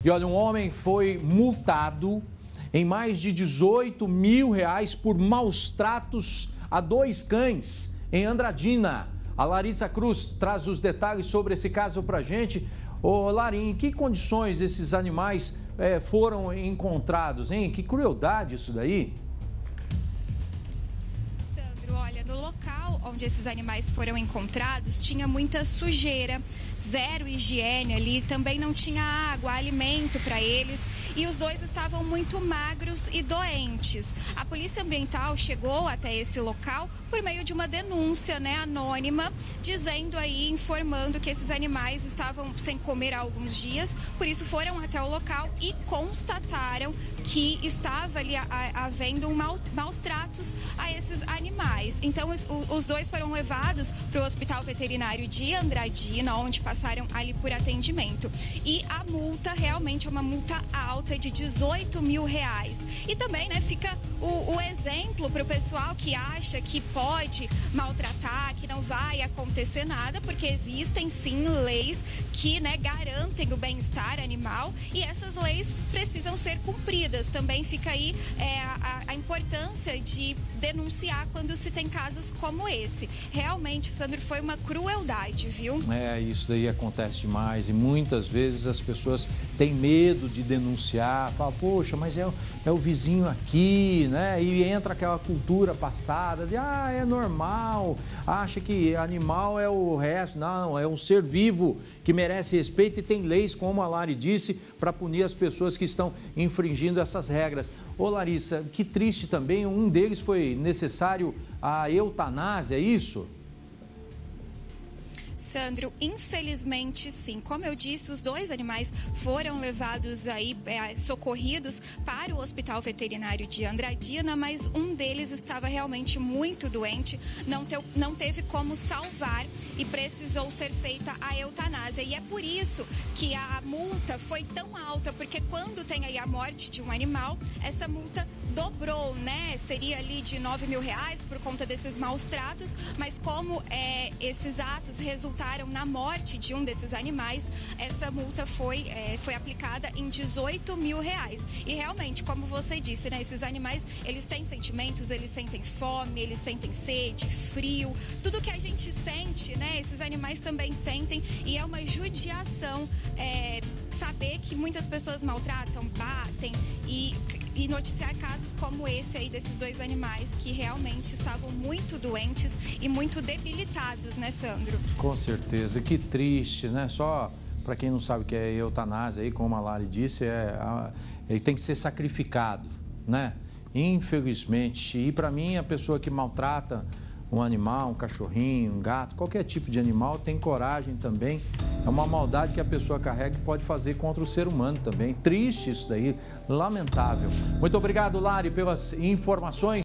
E olha, um homem foi multado em mais de R$18 mil por maus tratos a 2 cães em Andradina. A Larissa Cruz traz os detalhes sobre esse caso pra gente. Ô, Lari, em que condições esses animais foram encontrados, hein? Que crueldade isso daí. Olha, no local onde esses animais foram encontrados, tinha muita sujeira, zero higiene ali, também não tinha água, alimento para eles e os dois estavam muito magros e doentes. A Polícia Ambiental chegou até esse local por meio de uma denúncia, anônima, dizendo aí, informando que esses animais estavam sem comer há alguns dias, por isso foram até o local e constataram que estava ali havendo maus tratos a esses animais. Então, os dois foram levados para o Hospital Veterinário de Andradina, onde passaram ali por atendimento. E a multa realmente é uma multa alta de R$18 mil. E também, fica o exemplo para o pessoal que acha que pode maltratar, que não vai acontecer nada, porque existem sim leis que garantem o bem-estar animal e essas leis precisam ser cumpridas. Também fica aí a importância de denunciar quando se tem casos como esse. Realmente, Sandro, foi uma crueldade, viu? Isso daí acontece demais e muitas vezes as pessoas têm medo de denunciar, falam, poxa, mas é o vizinho aqui, E entra aquela cultura passada de, é normal, acha que animal é o resto. Não, é um ser vivo que merece respeito e tem leis, como a Lari disse, para punir as pessoas que estão infringindo essas regras. Ô Larissa, que triste também, um deles foi necessário a eutanásia, é isso? Sandro, infelizmente sim. Como eu disse, os dois animais foram levados aí, socorridos para o Hospital Veterinário de Andradina, mas um deles estava realmente muito doente, não teve como salvar e precisou ser feita a eutanásia. E é por isso que a multa foi tão alta, porque quando tem aí a morte de um animal, essa multa dobrou, Seria ali de R$9 mil por conta desses maus tratos, mas como esses atos resultaram na morte de um desses animais, essa multa foi aplicada em R$18 mil. E realmente, como você disse, esses animais, eles têm sentimentos, eles sentem fome, eles sentem sede, frio, tudo que a gente sente, esses animais também sentem e é uma judiação saber que muitas pessoas maltratam, batem e noticiar casos como esse aí desses dois animais que realmente estavam muito doentes e muito debilitados, Sandro? Com certeza, que triste, Só para quem não sabe o que é eutanásia, aí, como a Lari disse, ele tem que ser sacrificado, Infelizmente. E para mim, a pessoa que maltrata um animal, um cachorrinho, um gato, qualquer tipo de animal, tem coragem também. É uma maldade que a pessoa carrega e pode fazer contra o ser humano também. Triste isso daí, lamentável. Muito obrigado, Lari, pelas informações.